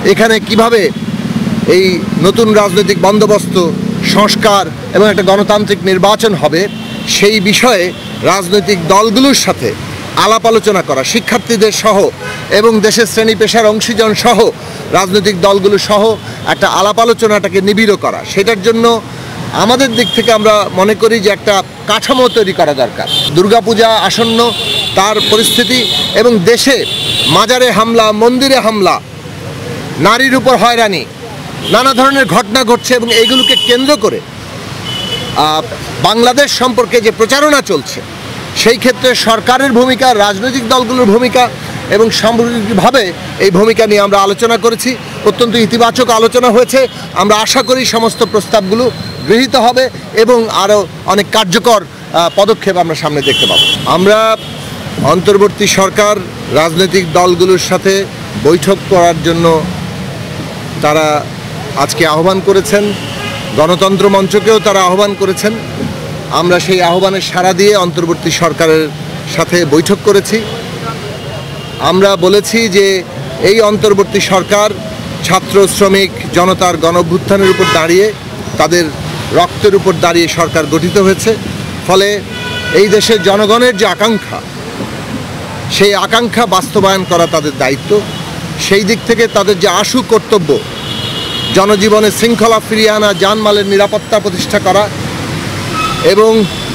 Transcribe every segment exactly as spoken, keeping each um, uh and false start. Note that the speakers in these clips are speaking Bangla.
এখানে কিভাবে এই নতুন রাজনৈতিক বন্দোবস্ত সংস্কার এবং একটা গণতান্ত্রিক নির্বাচন হবে সেই বিষয়ে রাজনৈতিক দলগুলোর সাথে আলাপ আলোচনা করা, শিক্ষার্থীদের সহ এবং দেশের শ্রেণী পেশার অংশীজন সহ রাজনৈতিক দলগুলো সহ একটা আলাপ আলোচনাটাকে নিবিড় করা, সেটার জন্য আমাদের দিক থেকে আমরা মনে করি যে একটা কাঠামো তৈরি করা দরকার। দুর্গাপূজা আসন্ন, তার পরিস্থিতি এবং দেশে মাজারে হামলা, মন্দিরে হামলা, নারীর উপর হয়রানি, নানা ধরনের ঘটনা ঘটছে এবং এইগুলোকে কেন্দ্র করে বাংলাদেশ সম্পর্কে যে প্রচারণা চলছে সেই ক্ষেত্রে সরকারের ভূমিকা, রাজনৈতিক দলগুলোর ভূমিকা এবং সামগ্রিকভাবে এই ভূমিকা নিয়ে আমরা আলোচনা করেছি। অত্যন্ত ইতিবাচক আলোচনা হয়েছে। আমরা আশা করি সমস্ত প্রস্তাবগুলো গৃহীত হবে এবং আরও অনেক কার্যকর পদক্ষেপ আমরা সামনে দেখতে পাব। আমরা অন্তর্বর্তী সরকার রাজনৈতিক দলগুলোর সাথে বৈঠক করার জন্য তারা আজকে আহ্বান করেছেন, গণতন্ত্র মঞ্চকেও তারা আহ্বান করেছেন। আমরা সেই আহ্বানের সাড়া দিয়ে অন্তর্বর্তী সরকারের সাথে বৈঠক করেছি। আমরা বলেছি যে এই অন্তর্বর্তী সরকার ছাত্র, শ্রমিক, জনতার গণঅভ্যুত্থানের উপর দাঁড়িয়ে, তাদের রক্তের উপর দাঁড়িয়ে সরকার গঠিত হয়েছে। ফলে এই দেশের জনগণের যে আকাঙ্ক্ষা, সেই আকাঙ্ক্ষা বাস্তবায়ন করা তাদের দায়িত্ব। সেই দিক থেকে তাদের যে আশু কর্তব্য, জনজীবনে শৃঙ্খলা ফিরিয়ে আনা, জানমালের নিরাপত্তা প্রতিষ্ঠা করা এবং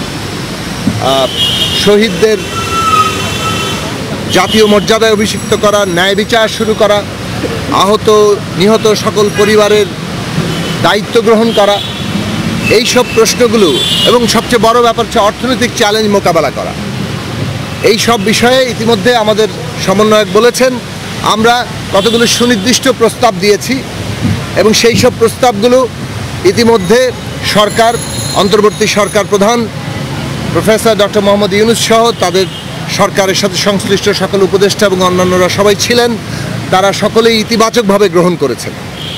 শহীদদের জাতীয় মর্যাদায় অভিষিক্ত করা, ন্যায় বিচার শুরু করা, আহত নিহত সকল পরিবারের দায়িত্ব গ্রহণ করা, এই সব প্রশ্নগুলো এবং সবচেয়ে বড় ব্যাপার হচ্ছে অর্থনৈতিক চ্যালেঞ্জ মোকাবেলা করা। এই সব বিষয়ে ইতিমধ্যে আমাদের সমন্বয়ক বলেছেন আমরা কতগুলো সুনির্দিষ্ট প্রস্তাব দিয়েছি এবং সেই সব প্রস্তাবগুলো ইতিমধ্যে সরকার, অন্তর্বর্তী সরকার প্রধান প্রফেসর ডক্টর মোহাম্মদ ইউনূস সহ তাদের সরকারের সাথে সংশ্লিষ্ট সকল উপদেষ্টা এবং অন্যান্যরা সবাই ছিলেন, তারা সকলেই ইতিবাচকভাবে গ্রহণ করেছেন।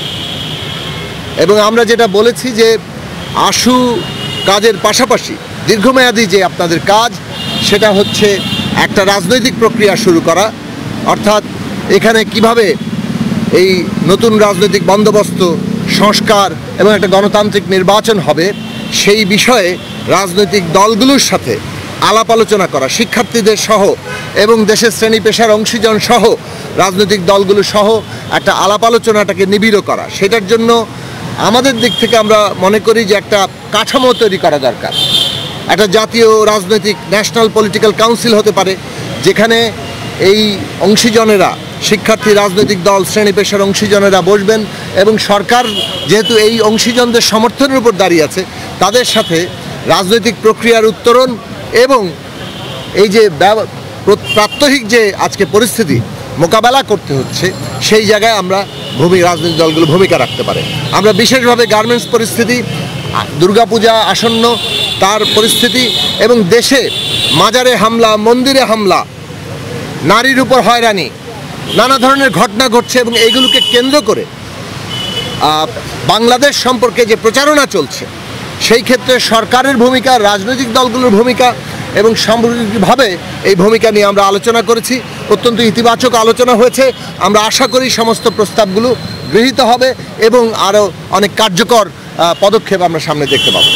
এবং আমরা যেটা বলেছি যে আশু কাজের পাশাপাশি দীর্ঘমেয়াদী যে আপনাদের কাজ, সেটা হচ্ছে একটা রাজনৈতিক প্রক্রিয়া শুরু করা, অর্থাৎ এখানে কিভাবে এই নতুন রাজনৈতিক বন্দোবস্ত সংস্কার এবং একটা গণতান্ত্রিক নির্বাচন হবে সেই বিষয়ে রাজনৈতিক দলগুলোর সাথে আলাপ আলোচনা করা, শিক্ষার্থীদের সহ এবং দেশের শ্রেণী পেশার অংশীজন সহ রাজনৈতিক দলগুলো সহ একটা আলাপ আলোচনাটাকে নিবিড় করা, সেটার জন্য আমাদের দিক থেকে আমরা মনে করি যে একটা কাঠামো তৈরি করা দরকার। একটা জাতীয় রাজনৈতিক ন্যাশনাল পলিটিক্যাল কাউন্সিল হতে পারে, যেখানে এই অংশীজনেরা, শিক্ষার্থী, রাজনৈতিক দল, শ্রেণী পেশার অংশীজনেরা বসবেন এবং সরকার যেহেতু এই অংশীজনদের সমর্থনের উপর দাঁড়িয়ে আছে, তাদের সাথে রাজনৈতিক প্রক্রিয়ার উত্তরণ এবং এই যে প্রাত্যহিক যে আজকে পরিস্থিতি মোকাবেলা করতে হচ্ছে সেই জায়গায় আমরা ভূমি রাজনৈতিক দলগুলো ভূমিকা রাখতে পারে। আমরা বিশেষভাবে গার্মেন্টস পরিস্থিতি, দুর্গাপূজা আসন্ন, তার পরিস্থিতি এবং দেশে মাজারে হামলা, মন্দিরে হামলা, নারীর উপর হয়রানি, নানা ধরনের ঘটনা ঘটছে এবং এইগুলোকে কেন্দ্র করে বাংলাদেশ সম্পর্কে যে প্রচারণা চলছে সেই ক্ষেত্রে সরকারের ভূমিকা, রাজনৈতিক দলগুলোর ভূমিকা এবং সামগ্রিকভাবে এই ভূমিকা নিয়ে আমরা আলোচনা করেছি। অত্যন্ত ইতিবাচক আলোচনা হয়েছে। আমরা আশা করি সমস্ত প্রস্তাবগুলো গৃহীত হবে এবং আরও অনেক কার্যকর পদক্ষেপ আমরা সামনে দেখতে পাব।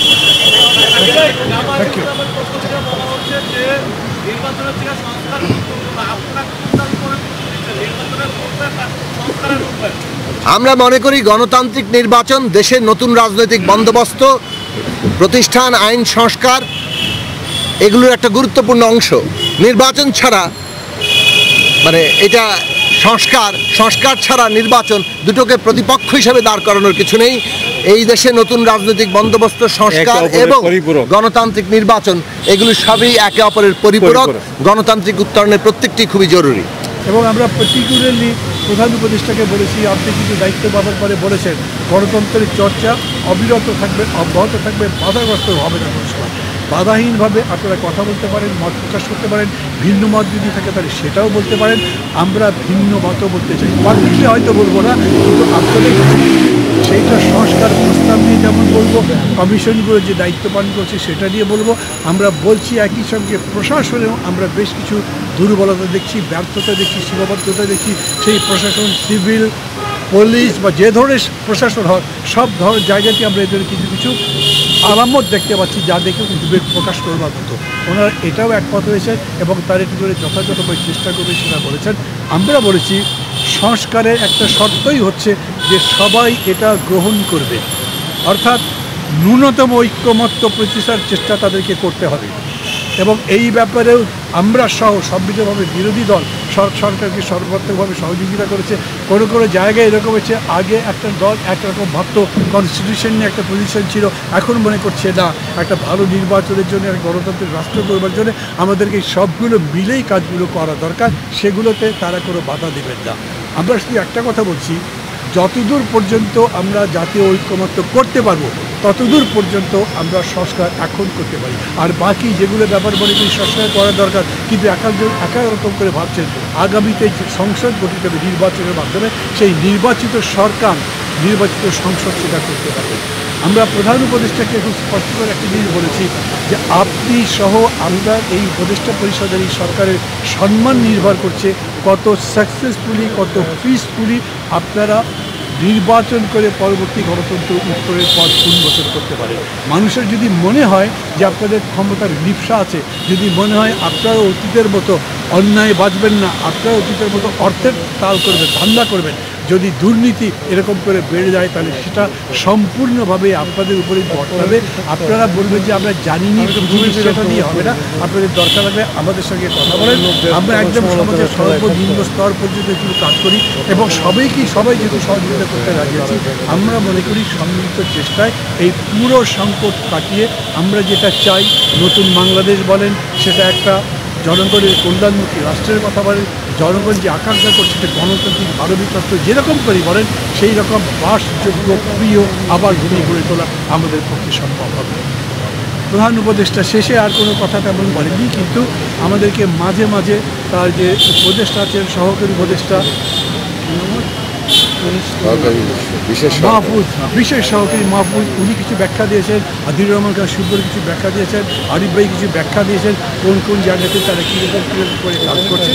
আমরা মনে করি গণতান্ত্রিক নির্বাচন, দেশের নতুন রাজনৈতিক বন্দোবস্ত, প্রতিষ্ঠান, আইন সংস্কার, এগুলোর একটা গুরুত্বপূর্ণ অংশ। নির্বাচন ছাড়া মানে এটা সংস্কার, সংস্কার ছাড়া নির্বাচন, দুটোকে প্রতিপক্ষ হিসেবে দাঁড় করানোর কিছু নেই। এই দেশে নতুন রাজনৈতিক বন্দোবস্ত, সংস্কার এবং গণতান্ত্রিক নির্বাচন, এগুলো সবই একে অপরের পরিপূরক। গণতান্ত্রিক উত্তরণের প্রত্যেকটি খুবই জরুরি। এবং আমরা পার্টিকুলারলি প্রধান উপদেষ্টাকে বলেছি, আপনি কিছু দায়িত্ব পাওয়ার পরে বলেছেন গণতন্ত্রের চর্চা অবিরত থাকবে, অব্যাহত থাকবে, বাধাগ্রস্ত হবে না কোনো সময়। বাধাহীনভাবে আপনারা কথা বলতে পারেন, মত প্রকাশ করতে পারেন, ভিন্ন মত যদি থাকে তাহলে সেটাও বলতে পারেন। আমরা ভিন্ন মতও বলতে চাই, পাবলিকলি হয়তো বলবো না, কিন্তু আপনাদের সেইটা সংস্কার প্রস্তাব নিয়ে যেমন বলবো, কমিশনগুলো যে দায়িত্ব পালন করছে সেটা নিয়ে বলবো। আমরা বলছি একই সঙ্গে প্রশাসনেও আমরা বেশ কিছু দুর্বলতা দেখছি, ব্যর্থতা দেখছি, সীমাবদ্ধতা দেখছি। সেই প্রশাসন, সিভিল পুলিশ বা যে ধরনের প্রশাসন হয় সব ধরনের জায়গাতে আমরা এদের কিছু কিছু আলামত দেখতে পাচ্ছি যা দেখে উদ্বেগ প্রকাশ করবার মতো। ওনারা এটাও একমত হয়েছেন এবং তার একটু করে যথাযথভাবে চেষ্টা করবে সেটা বলেছেন। আমরা বলেছি সংস্কারের একটা শর্তই হচ্ছে যে সবাই এটা গ্রহণ করবে, অর্থাৎ ন্যূনতম ঐক্যমত্য প্রতিষ্ঠার চেষ্টা তাদেরকে করতে হবে এবং এই ব্যাপারেও আমরা সহ সম্মিলিতভাবে বিরোধী দল সরকারকে সর্বাত্মকভাবে সহযোগিতা করেছে। কোনো কোনো জায়গায় এরকম হচ্ছে আগে একটা দল একরকম ভাবত, কনস্টিটিউশন নিয়ে একটা পজিশন ছিল, এখন মনে করছে না একটা ভালো নির্বাচনের জন্য একটা গণতান্ত্রিক রাষ্ট্র করবার জন্য আমাদেরকে সবগুলো মিলেই কাজগুলো করা দরকার, সেগুলোতে তারা কোনো বাধা দেবেন না। আমরা শুধু একটা কথা বলছি, যতদূর পর্যন্ত আমরা জাতীয় ঐক্যমত্য করতে পারবো ততদূর পর্যন্ত আমরা সংস্কার এখন করতে পারি, আর বাকি যেগুলো ব্যাপার মনে করি সংস্কার করা দরকার কিন্তু একাজন একা রকম করে ভাবছেন আগামীতে সংসদ গঠিত হবে নির্বাচনের মাধ্যমে, সেই নির্বাচিত সরকার নির্বাচিত সংসদ সেটা করতে পারবে। আমরা প্রধান উপদেষ্টাকে খুব স্পষ্ট করে একটা জিনিস বলেছি যে আপনি সহ আমরা এই উপদেষ্টা পরিষদের এই সরকারের সম্মান নির্ভর করছে কত সাকসেসফুলি কত পিসফুলি আপনারা নির্বাচন করে পরবর্তী গণতন্ত্র উত্তরের পথ উন্মোচন করতে পারে। মানুষের যদি মনে হয় যে আপনাদের ক্ষমতার লিপ্সা আছে, যদি মনে হয় আপনারা অতীতের মতো অন্যায় বাঁচবেন না, আপনারা অতীতের মতো অর্থের তাল করবেন, ধান্দা করবেন, যদি দুর্নীতি এরকম করে বেড়ে যায় তাহলে সেটা সম্পূর্ণভাবে আপনাদের উপরে বর্তাবে। আপনারা বলবেন যে আমরা জানিনি, সেটা দিয়ে হবে না, আপনাদের দরকার লাগবে আমাদের সঙ্গে কথা বলেন। আমরা একদম সমাজের সর্বনিম্ন স্তর পর্যন্ত একটু কাজ করি এবং সবাইকেই সবাই যেহেতু সহযোগিতা করতে রাজি আছি, আমরা মনে করি সম্মিলিত চেষ্টায় এই পুরো সংকট কাটিয়ে আমরা যেটা চাই নতুন বাংলাদেশ বলেন, সেটা একটা জনগণের কল্যাণমুখী রাষ্ট্রের কথা বলেন, জনগণ যে আকাঙ্ক্ষা করছে যে গণতান্ত্রিক ভারতীয় রাষ্ট্র যেরকম করে বলেন সেই রকম বাসযোগ্য প্রিয় আবার ভূমি গড়ে তোলা আমাদের পক্ষে সম্ভব হবে। প্রধান উপদেষ্টা শেষে আর কোনো কথা তেমন বলেনি, কিন্তু আমাদেরকে মাঝে মাঝে তার যে উপদেষ্টা আছেন সহকারী উপদেষ্টা মাহফুজ, বিশেষ সহকারী মাহফুজ, উনি কিছু ব্যাখ্যা দিয়েছেন, আদির রহমান খান সুব্বর কিছু ব্যাখ্যা দিয়েছেন, আরিফ ভাই কিছু ব্যাখ্যা দিয়েছেন কোন কোন জায়গাতে তারা কীরকম কীরকম করে কাজ করছেন।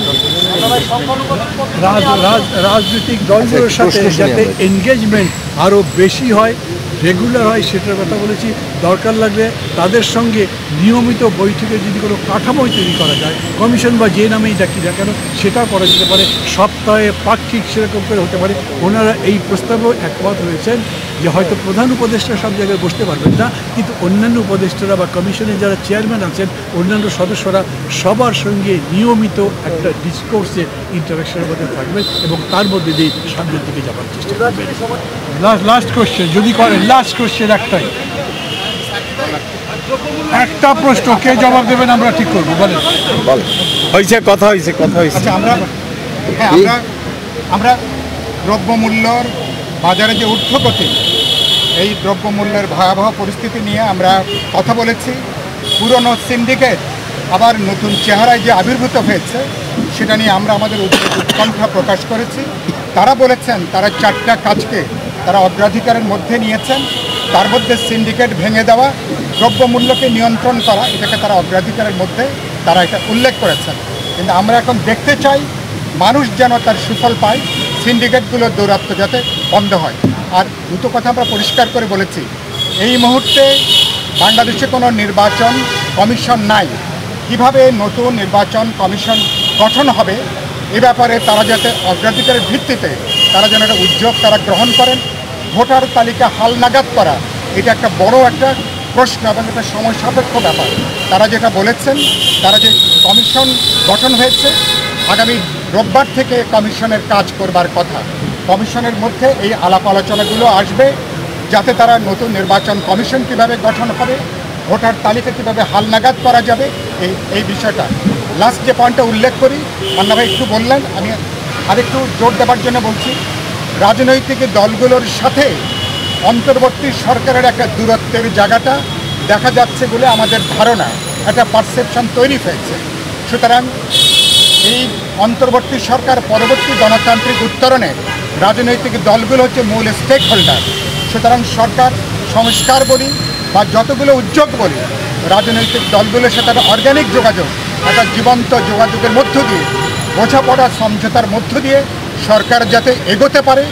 রাজনৈতিক দলগুলোর সাথে যাতে এনগেজমেন্ট আরও বেশি হয়, রেগুলার হয়, সেটার কথা বলেছি। দরকার লাগলে তাদের সঙ্গে নিয়মিত বৈঠকে যদি কোনো কাঠামো তৈরি করা যায়, কমিশন বা যে নামেই ডাকি না কেন সেটাও করা যেতে পারে, সপ্তাহে পাক্ষিক সেরকম করে হতে পারে। ওনারা এই প্রস্তাবেও একমত হয়েছেন যে হয়তো প্রধান উপদেষ্টা সব জায়গায় বসতে পারবেন না, কিন্তু অন্যান্য উপদেষ্টারা বা কমিশনের যারা চেয়ারম্যান আছেন অন্যান্য সদস্যরা সবার সঙ্গে নিয়মিত একটা ডিসকোর্সে ইন্টারাকশনের মধ্যে থাকবেন এবং তার মধ্যে দিয়ে সামনের দিকে যাওয়ার চেষ্টা করবেন। লাস্ট কোশ্চেন যদি করেন, লাস্ট কোশ্চেন একটাই, একটা প্রশ্ন কে জবাব দেবেন আমরা ঠিক করবো, বলেন। হয়েছে কথা হয়েছে কথা হয়েছে আচ্ছা, আমরা হ্যাঁ আমরা আমরা দ্রব্যমূল্যর বাজারে যে ঊর্ধ্বগতি, এই দ্রব্যমূল্যের ভয়াবহ পরিস্থিতি নিয়ে আমরা কথা বলেছি। পুরনো সিন্ডিকেট আবার নতুন চেহারায় যে আবির্ভূত হয়েছে সেটা নিয়ে আমরা আমাদের উৎকণ্ঠা প্রকাশ করেছি। তারা বলেছেন তারা চারটা কাজকে তারা অগ্রাধিকারের মধ্যে নিয়েছেন, তার মধ্যে সিন্ডিকেট ভেঙে দেওয়া, দ্রব্যমূল্যকে নিয়ন্ত্রণ করা, এটাকে তারা অগ্রাধিকারের মধ্যে তারা এটা উল্লেখ করেছেন। কিন্তু আমরা এখন দেখতে চাই মানুষ যেন তার সুফল পায়, সিন্ডিকেটগুলোর দৌরাত্ম্য যাতে বন্ধ হয়। আর দুটো কথা আমরা পরিষ্কার করে বলেছি, এই মুহূর্তে বাংলাদেশে কোনো নির্বাচন কমিশন নাই। কিভাবে নতুন নির্বাচন কমিশন গঠন হবে এ ব্যাপারে তারা যাতে অগ্রাধিকারের ভিত্তিতে তারা যেন একটা উদ্যোগ তারা গ্রহণ করেন। ভোটার তালিকা হালনাগাদ করা এটা একটা বড় একটা প্রশ্ন এবং একটা সময় সাপেক্ষ ব্যাপার। তারা যেটা বলেছেন, তারা যে কমিশন গঠন হয়েছে আগামী রোববার থেকে কমিশনের কাজ করবার কথা, কমিশনের মধ্যে এই আলাপ আলোচনাগুলো আসবে যাতে তারা নতুন নির্বাচন কমিশন কীভাবে গঠন হবে, ভোটার তালিকা কীভাবে হালনাগাদ করা যাবে, এই এই বিষয়টা। লাস্ট যে পয়েন্টটা উল্লেখ করি, মান্না ভাই একটু বললেন, আমি আরেকটু জোর দেওয়ার জন্য বলছি, রাজনৈতিক দলগুলোর সাথে অন্তর্বর্তী সরকারের একটা দূরত্বের জায়গাটা দেখা যাচ্ছে বলে আমাদের ধারণা, একটা পারসেপশন তৈরি হয়েছে। সুতরাং এই অন্তর্বর্তী সরকার পরবর্তী গণতান্ত্রিক উত্তরণে রাজনৈতিক দলগুলো হচ্ছে মূল স্টেক হোল্ডার। সুতরাং সরকার সংস্কার বলি বা যতগুলো উদ্যোগ বলি, রাজনৈতিক দলগুলোর সাথে একটা অর্গানিক যোগাযোগ, একটা জীবন্ত যোগাযোগের মধ্য দিয়ে, বোঝাপড়া সমঝোতার মধ্য দিয়ে সরকার যাতে এগোতে পারে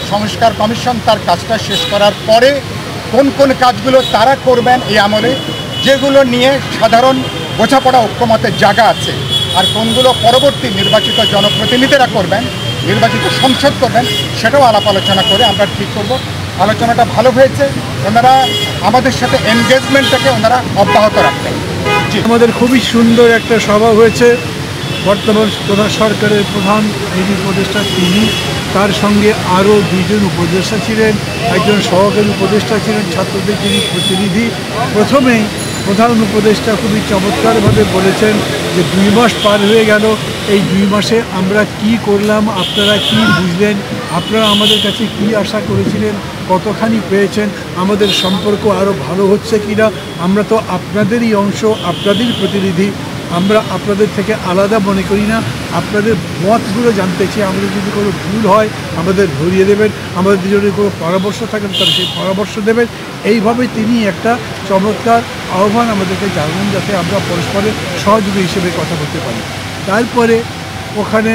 সংস্কার কমিশন তার কাজটা শেষ করার পরে কোন কোন কাজগুলো তারা করবেন এই আমলে, যেগুলো নিয়ে সাধারণ বোঝাপড়া ঐক্যমতের জায়গা আছে, আর কোনগুলো পরবর্তী নির্বাচিত জনপ্রতিনিধিরা করবেন, নির্বাচিত সংসদ করবেন, সেটাও আলাপ আলোচনা করে আমরা ঠিক করব। আলোচনাটা ভালো হয়েছে, ওনারা আমাদের সাথে এনগেজমেন্টটাকে ওনারা অব্যাহত রাখবেন। জি, আমাদের খুবই সুন্দর একটা সভা হয়েছে। বর্তমান প্রধান সরকারের প্রধান যিনি উপদেষ্টা তিনি, তার সঙ্গে আরও দুইজন উপদেষ্টা ছিলেন, একজন সহকারী উপদেষ্টা ছিলেন, ছাত্রদের যিনি প্রতিনিধি। প্রথমেই প্রধান উপদেষ্টা খুবই চমৎকারভাবে বলেছেন যে দুই মাস পার হয়ে গেল, এই দুই মাসে আমরা কি করলাম, আপনারা কি বুঝলেন, আপনারা আমাদের কাছে কি আশা করেছিলেন, কতখানি পেয়েছেন, আমাদের সম্পর্ক আরও ভালো হচ্ছে কি না। আমরা তো আপনাদেরই অংশ, আপনাদের প্রতিনিধি, আমরা আপনাদের থেকে আলাদা মনে করি না। আপনাদের মতগুলো জানতে চাই, আমাদের যদি কোনো ভুল হয় আমাদের ধরিয়ে দেবেন, আমাদের যদি কোনো পরামর্শ থাকে তাহলে সেই পরামর্শ দেবেন। এইভাবে তিনি একটা চমৎকার আহ্বান আমাদেরকে জানান যাতে আমরা পরস্পরের সহযোগী হিসেবে কথা বলতে পারি। তারপরে ওখানে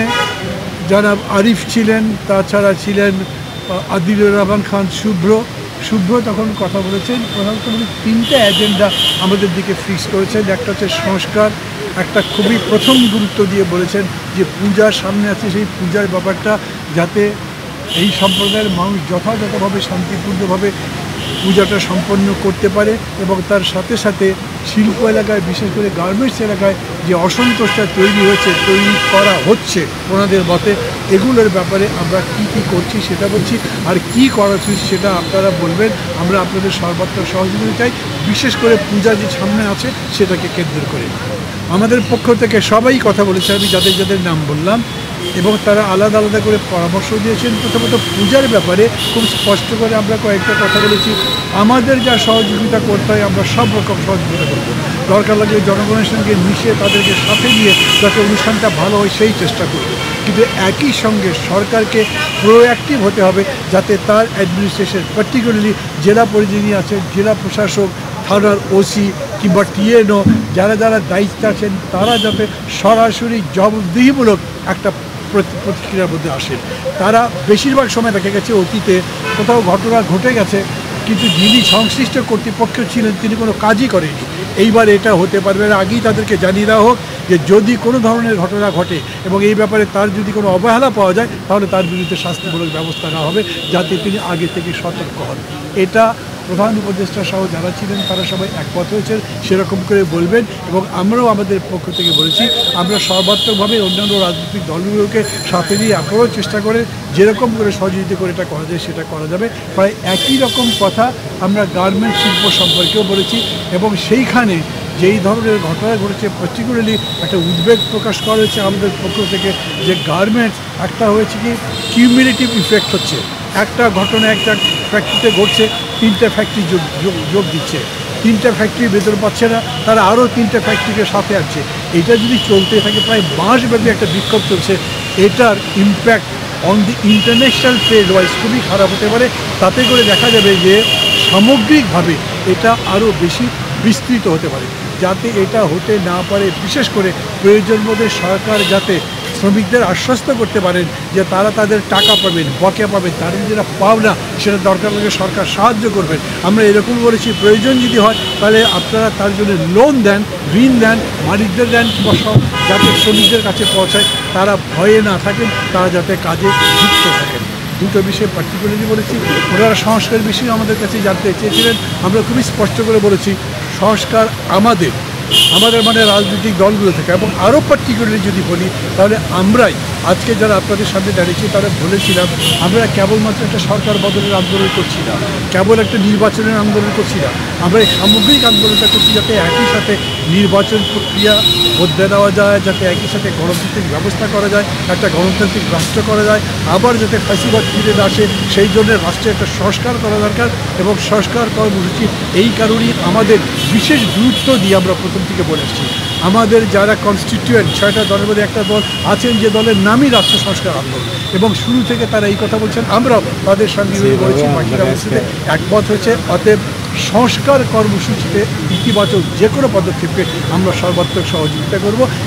জনাব আরিফ ছিলেন, তাছাড়া ছিলেন আদিলুর রহমান খান শুভ্র শুভ্র তখন কথা বলেছেন। প্রধানত তিনটা এজেন্ডা আমাদের দিকে ফিক্স করেছেন। একটা হচ্ছে সংস্কার, একটা খুবই প্রথম গুরুত্ব দিয়ে বলেছেন যে পূজার সামনে আছে, সেই পূজার ব্যাপারটা যাতে এই সম্প্রদায়ের মানুষ যথাযথভাবে শান্তিপূর্ণভাবে পূজাটা সম্পন্ন করতে পারে, এবং তার সাথে সাথে শিল্প এলাকায় বিশেষ করে গার্মেন্টস এলাকায় যে অসন্তোষটা তৈরি হয়েছে, তৈরি করা হচ্ছে ওনাদের মতে, এগুলোর ব্যাপারে আমরা কি কি করছি সেটা বলছি, আর কি করা উচিত সেটা আপনারা বলবেন। আমরা আপনাদের সর্বাত্মক সহযোগিতা চাই, বিশেষ করে পূজা যে সামনে আছে সেটাকে কেন্দ্র করে। আমাদের পক্ষ থেকে সবাই কথা বলেছে, আমি যাদের যাদের নাম বললাম, এবং তারা আলাদা আলাদা করে পরামর্শ দিয়েছেন। প্রথমত পূজার ব্যাপারে খুব স্পষ্ট করে আমরা কয়েকটা কথা বলেছি, আমাদের যা সহযোগিতা করতে হয় আমরা সব রকম সহযোগিতা করব। দরকার লাগলে জনগণের সঙ্গে মিশে তাদেরকে সাথে নিয়ে যাতে অনুষ্ঠানটা ভালো হয় সেই চেষ্টা করব। কিন্তু একই সঙ্গে সরকারকে প্রোঅ্যাক্টিভ হতে হবে যাতে তার অ্যাডমিনিস্ট্রেশন, পার্টিকুলারলি জেলা প্রতিনিধি আছে, জেলা প্রশাসক, থানার ওসি কিংবা টিএনও যারা যারা দায়িত্বে আছেন, তারা যাতে সরাসরি জবাবদিহিমূলক একটা প্রতিক্রিয়ার মধ্যে আসেন। তারা বেশিরভাগ সময় দেখা গেছে অতীতে কোথাও ঘটনা ঘটে গেছে, কিন্তু যিনি সংশ্লিষ্ট কর্তৃপক্ষ ছিলেন তিনি কোনো কাজই করেনি। এইবার এটা হতে পারবে না। আগেই তাদেরকে জানিয়ে দেওয়া হোক যে যদি কোনো ধরনের ঘটনা ঘটে এবং এই ব্যাপারে তার যদি কোনো অবহেলা পাওয়া যায় তাহলে তার বিরুদ্ধে শাস্তিমূলক ব্যবস্থা নেওয়া হবে, যাতে তিনি আগে থেকে সতর্ক হন। এটা প্রধান উপদেষ্টা সহ যারা ছিলেন তারা সবাই একমত হয়েছেন, সেরকম করে বলবেন। এবং আমরাও আমাদের পক্ষ থেকে বলেছি আমরা সর্বাত্মকভাবে অন্যান্য রাজনৈতিক দলগুলোকে সাথে নিয়ে আপনারাও চেষ্টা করে যেরকম করে সহযোগিতা করে এটা করা যায় সেটা করা যাবে। প্রায় একই রকম কথা আমরা গার্মেন্টস শিল্প সম্পর্কেও বলেছি, এবং সেইখানে যেই ধরনের ঘটনা ঘটেছে পার্টিকুলারলি একটা উদ্বেগ প্রকাশ করা হয়েছে আমাদের পক্ষ থেকে, যে গার্মেন্টস একটা হয়েছে কি কিউমুলেটিভ ইফেক্ট হচ্ছে, একটা ঘটনা একটা ফ্যাক্টরিতে ঘটছে, তিনটে ফ্যাক্টরি যোগ যোগ দিচ্ছে, তিনটা ফ্যাক্টরি বেতন পাচ্ছে না, তারা আরও তিনটে ফ্যাক্টরিকে সাথে আসছে। এটা যদি চলতে থাকে, প্রায় মাসব্যাপী একটা বিক্ষোভ চলছে, এটার impact on the international trade wise খুবই খারাপ হতে পারে। তাতে করে দেখা যাবে যে সামগ্রিকভাবে এটা আরও বেশি বিস্তৃত হতে পারে। যাতে এটা হতে না পারে, বিশেষ করে প্রয়োজন বোধে সরকার যাতে শ্রমিকদের আশ্বস্ত করতে পারেন যে তারা তাদের টাকা পাবেন, বকেয়া পাবেন, তারা যেটা পাও না সেটা দরকার লাগে সরকার সাহায্য করবেন। আমরা এরকম বলেছি প্রয়োজন যদি হয় তাহলে আপনারা তার জন্য লোন দেন, ঋণ দেন, মালিকদের দেন, কিংবা সব যাতে শ্রমিকদের কাছে পৌঁছায়, তারা ভয়ে না থাকেন, তারা যাতে কাজে যুক্ত থাকেন। দুটো বিষয়ে পার্টিকুলারলি বলেছি। ওনারা সংস্কার বিষয়ে আমাদের কাছে জানতে চেয়েছিলেন, আমরা খুবই স্পষ্ট করে বলেছি সংস্কার আমাদের আমাদের মানে রাজনৈতিক দলগুলো থেকে, এবং আরও পার্টিকুলারলি যদি বলি তাহলে আমরাই আজকে যারা আপনাদের সামনে দাঁড়িয়েছি তারা বলেছিলাম আমরা কেবলমাত্র একটা সরকার বদলের আন্দোলন করছি না, কেবল একটা নির্বাচনের আন্দোলন করছি না, আমরা এই সামগ্রিক আন্দোলনটা করছি যাতে একই সাথে নির্বাচন প্রক্রিয়া বদলে দেওয়া যায়, যাতে একই সাথে গণতান্ত্রিক ব্যবস্থা করা যায়, একটা গণতান্ত্রিক রাষ্ট্র করা যায়, আবার যাতে ফাঁসিবাদ ফিরে না আসে সেই জন্য রাষ্ট্রে একটা সংস্কার করা দরকার। এবং সংস্কার কর্মসূচি এই কারণেই আমাদের বিশেষ গুরুত্ব দিয়ে আমরা প্রথম থেকে বলে আসছি। আমাদের যারা কনস্টিটিউয়েন্ট ছয়টা দলের মধ্যে একটা দল আছেন যে দলের নামই রাষ্ট্র সংস্কার আন্দোলন, এবং শুরু থেকে তারা এই কথা বলছেন, আমরাও তাদের সঙ্গে বলেছি, বাকিরা অবস্থিতে একমত হয়েছে। অতএব সংস্কার কর্মসূচিতে ইতিবাচক যে কোনো পদক্ষেপকে আমরা সর্বাত্মক সহযোগিতা করব।